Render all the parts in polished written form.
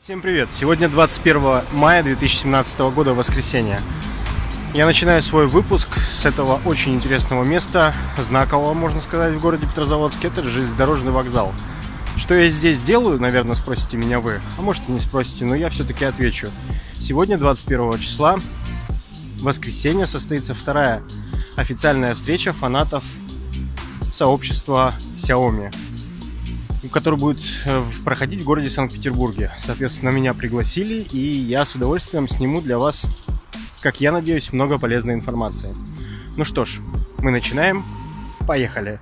Всем привет! Сегодня 21 мая 2017 года, воскресенье. Я начинаю свой выпуск с этого очень интересного места, знакового, можно сказать, в городе Петрозаводске. Это железнодорожный вокзал. Что я здесь делаю, наверное, спросите меня вы. А может и не спросите, но я все-таки отвечу. Сегодня, 21 числа, воскресенье, состоится вторая официальная встреча фанатов сообщества Xiaomi, который будет проходить в городе Санкт-Петербурге. Соответственно, меня пригласили, и я с удовольствием сниму для вас, как я надеюсь, много полезной информации. Ну что ж, мы начинаем. Поехали!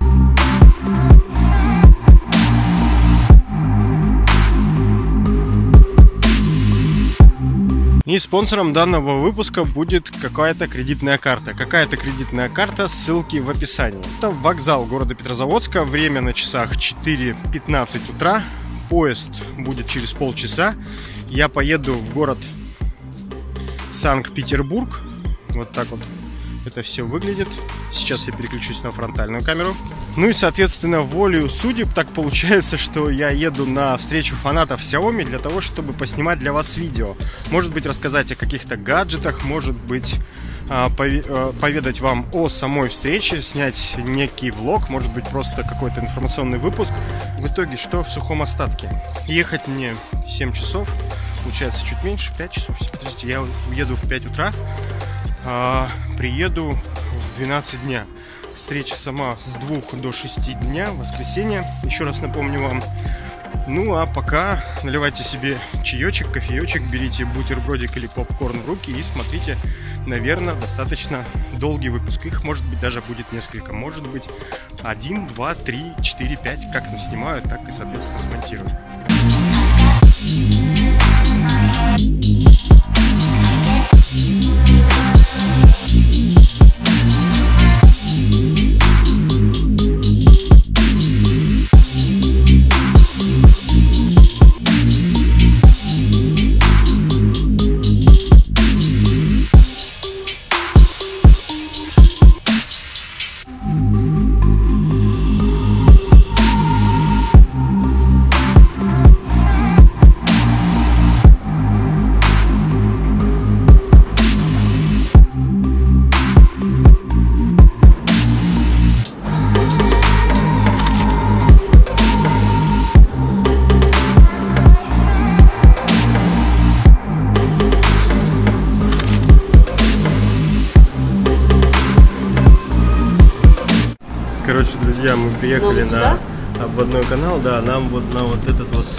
И спонсором данного выпуска будет какая-то кредитная карта. Какая-то кредитная карта, ссылки в описании. Это вокзал города Петрозаводска. Время на часах 4:15 утра. Поезд будет через полчаса. Я поеду в город Санкт-Петербург. Вот так вот это все выглядит. Сейчас я переключусь на фронтальную камеру. Ну и, соответственно, волею судеб так получается, что я еду на встречу фанатов Xiaomi для того, чтобы поснимать для вас видео. Может быть, рассказать о каких-то гаджетах, может быть, поведать вам о самой встрече, снять некий влог, может быть, просто какой-то информационный выпуск. В итоге, что в сухом остатке? Ехать мне 7 часов, получается чуть меньше, 5 часов. Подождите, я уеду в 5 утра, приеду в 12 дня. Встреча сама с 2 до 6 дня, воскресенье, еще раз напомню вам. Ну а пока наливайте себе чаечек, кофеечек, берите бутербродик или попкорн в руки и смотрите, наверное, достаточно долгий выпуск. Их, может быть, даже будет несколько, может быть 1, 2, 3, 4, 5, как наснимаю, так и, соответственно, смонтирую. Короче, друзья, мы приехали на обводной канал, да, нам вот на вот этот вот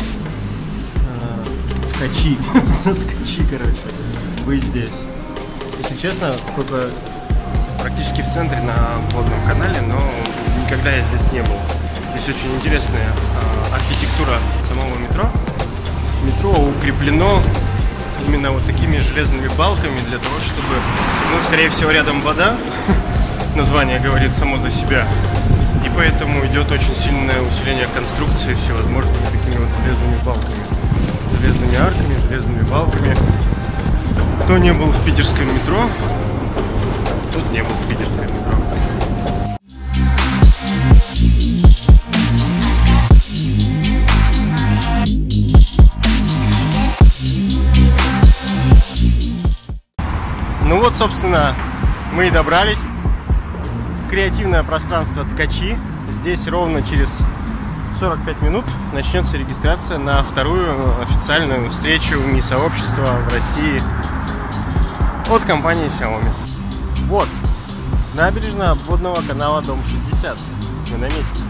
ткачи, ткачи, короче, вы здесь. Если честно, сколько практически в центре на обводном канале, но никогда я здесь не был. Здесь очень интересная архитектура самого метро. Метро укреплено именно вот такими железными балками для того, чтобы, ну, скорее всего, рядом вода. Название говорит само за себя. И поэтому идет очень сильное усиление конструкции всевозможными такими вот железными балками. Железными арками, железными балками. Кто не был в питерском метро, тот не был в питерском метро. Ну вот, собственно, мы и добрались. Креативное пространство ткачи. Здесь ровно через 45 минут начнется регистрация на вторую официальную встречу ми-сообщества в России от компании Xiaomi. Вот, набережная обводного канала, дом 60. Мы на месте.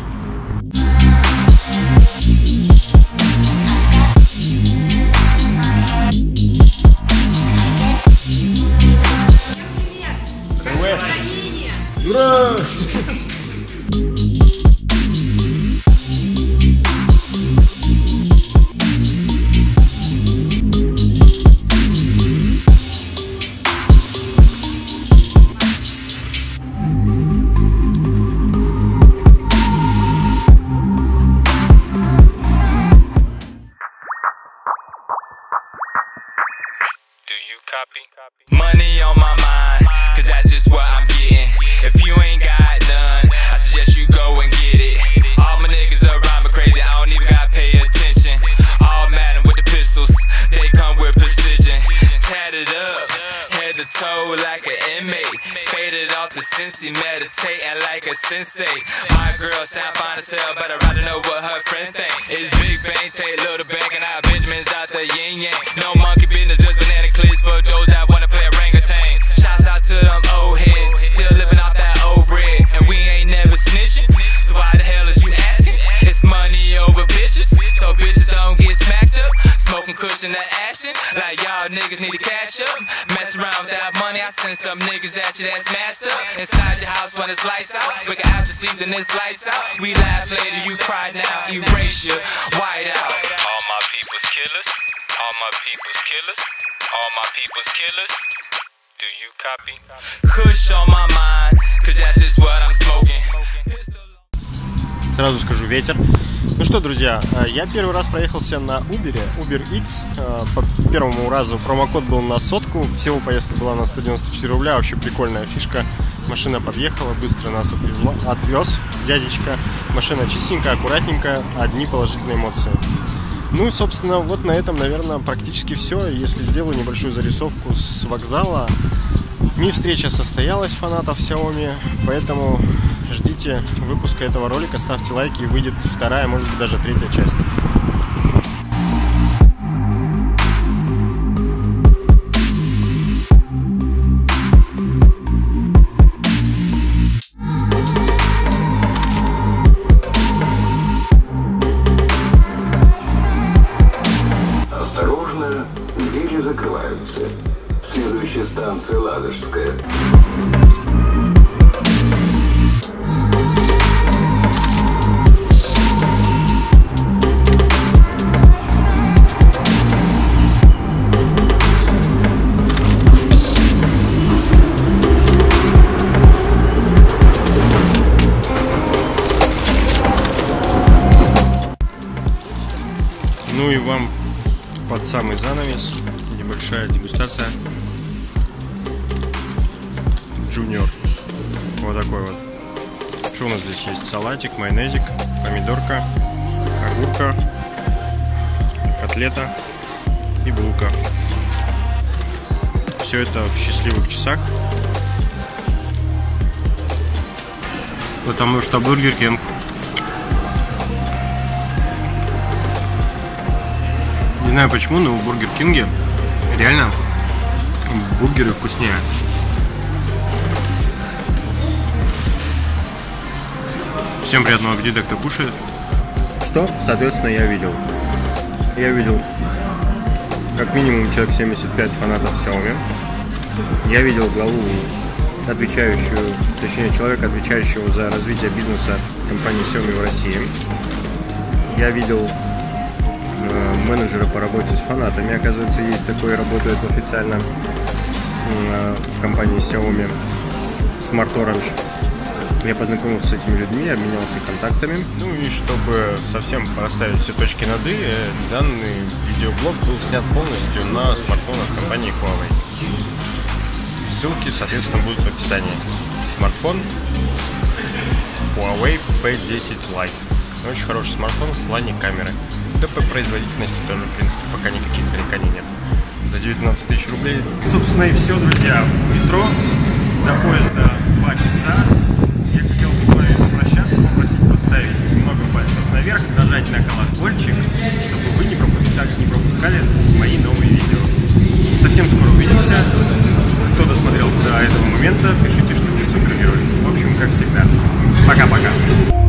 Ура! Money on my mind, cause that's just what I'm getting. If you ain't got none, I suggest you go and get it. All my niggas around me crazy, I don't even gotta pay attention. All madden with the pistols. the Cincy, meditating like a sensei. My girl sound fine as hell, but I'd rather know what her friend think. It's Big Bang, take little bank, and our Benjamins out the yin yang. No monkey business, just banana clips for those that wanna play orangutan. Shouts out to them old heads, still living off that old bread, and we ain't never snitching. So why the hell is you asking? It's money over bitches, so bitches don't get smacked up. Smoking cushion the action, like y'all niggas need to catch up. Mess around with that money, I send some niggas at you that's masked up. Inside your house when it's lights out, we can after sleep then it's lights out. We laugh later, you cry now, erase your white out. All my people's killers, all my people's killers, all my people's killers. Do you copy? Kush on my mind, cause that's just what I'm smoking. Сразу скажу, ветер. Ну что, друзья, я первый раз проехался на Uber X. По первому разу промокод был на 100. Всего поездка была на 194 рубля. Вообще прикольная фишка. Машина подъехала, быстро нас отвез дядечка. Машина чистенькая, аккуратненькая, одни положительные эмоции. Ну и, собственно, вот на этом, наверное, практически все. Если сделаю небольшую зарисовку с вокзала. Встреча состоялась фанатов Xiaomi, поэтому ждите выпуска этого ролика, ставьте лайки, и выйдет вторая, может быть, даже третья часть. Осторожно, двери закрываются. Следующая станция Ладожская. Ну и вам под самый занавес небольшая дегустация. Junior. Вот такой вот. Что у нас здесь есть? Салатик, майонезик, помидорка, огурка, котлета и булка. Все это в счастливых часах. Потому что Бургер Кинг. Не знаю почему, но в Бургер Кинге реально бургеры вкуснее. Всем приятного аппетита, кто кушает. Что, соответственно, я видел. Я видел как минимум человек 75 фанатов Xiaomi. Я видел главу, отвечающую, точнее, человека, отвечающего за развитие бизнеса компании Xiaomi в России. Я видел менеджера по работе с фанатами. Оказывается, есть такой, работает официально в компании Xiaomi Smart Orange. Я познакомился с этими людьми, обменялся контактами. Ну и чтобы совсем поставить все точки над «и», данный видеоблог был снят полностью на смартфонах компании Huawei. Ссылки, соответственно, будут в описании. Смартфон Huawei P10 Lite. Очень хороший смартфон в плане камеры. Да по производительности тоже, в принципе, пока никаких нареканий нет. За 19 тысяч рублей. Собственно, и все, друзья. Метро. До поезда 2 часа. Я хотел бы с вами попрощаться, попросить поставить много пальцев наверх, нажать на колокольчик, чтобы вы не пропускали мои новые видео. Совсем скоро увидимся. Кто досмотрел до этого момента, пишите, что вы супергерой. В общем, как всегда. Пока-пока.